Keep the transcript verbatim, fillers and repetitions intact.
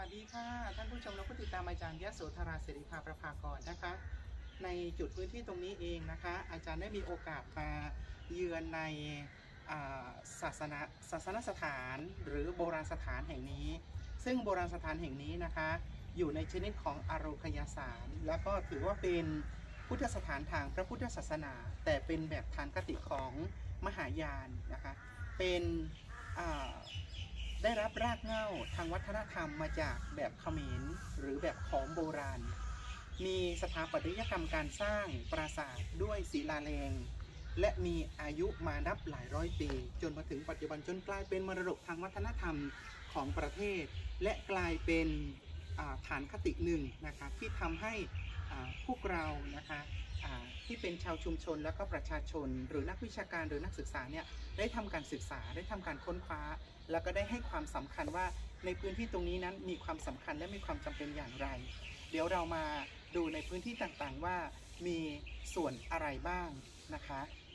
วัสดีค่ะท่านผู้ชมและผู้ติดตามอาจารย์ยโสธราศิริภาประภากรนะคะในจุดพื้นที่ตรงนี้เองนะคะอาจารย์ได้มีโอกาสมาเยือนในศาสนาศาสนสถานหรือโบราณสถานแห่งนี้ซึ่งโบราณสถานแห่งนี้นะคะอยู่ในชนิดของอโรคยสารแล้วก็ถือว่าเป็นพุทธสถานทางพระพุทธศาสนาแต่เป็นแบบฐานคติของมหายานนะคะเป็นได้รับรากเหง้าทางวัฒนธรรมมาจากแบบเขมรหรือแบบขอมโบราณมีสถาปัตยกรรมการสร้างปราสาทด้วยศิลาแรงและมีอายุมานับหลายร้อยปีจนมาถึงปัจจุบันจนกลายเป็นมรดกทางวัฒนธรรมของประเทศและกลายเป็นฐานคติหนึ่งนะคะที่ทำให้พวกเรานะคะที่เป็นชาวชุมชนและก็ประชาชนหรือนักวิชาการหรือนักศึกษาเนี่ยได้ทำการศึกษาได้ทำการค้นคว้าแล้วก็ได้ให้ความสำคัญว่าในพื้นที่ตรงนี้นั้นมีความสำคัญและมีความจำเป็นอย่างไรเดี๋ยวเรามาดูในพื้นที่ต่างๆว่ามีส่วนอะไรบ้างนะคะ